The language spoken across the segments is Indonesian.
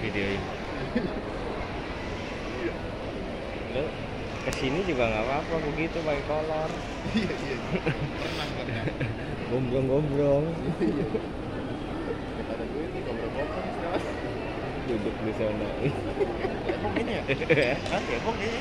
videoin. Lo kesini juga nggak apa-apa begitu pakai kolor. Iya iya. Pernah. Gombrong-gombrong. Iya. Kata gue ini gombrong-gombrong sekarang. Duduk di sana. Emang ini ya? Hah? Emang ini?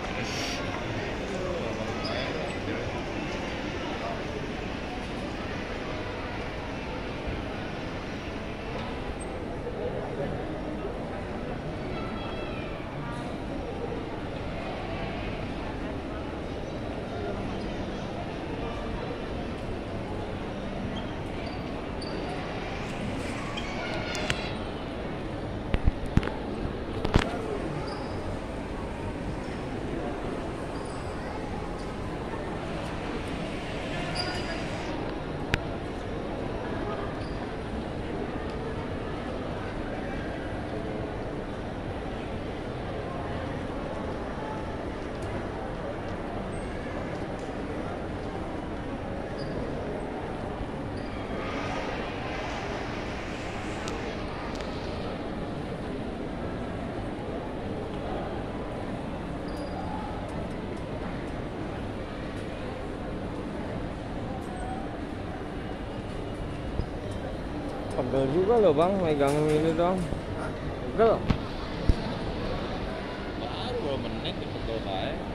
Pegel juga loh bang, megang ini dong. Pegel. Baru 2 menit dipegel baik.